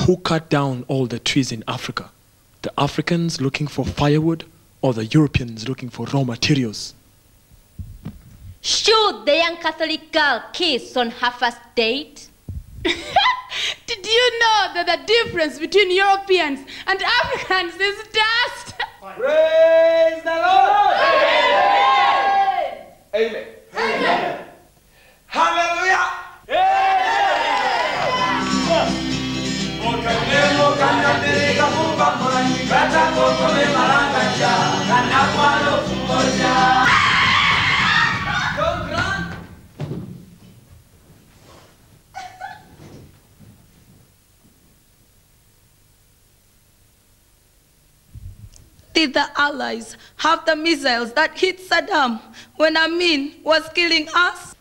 Who cut down all the trees in Africa? The Africans looking for firewood or the Europeans looking for raw materials? Shoot the young Catholic girl kiss on her first date? Did you know that the difference between Europeans and Africans is dust? Praise the Lord! Amen. Amen. Amen. Hallelujah! Did the Allies have the missiles that hit Saddam when Amin was killing us?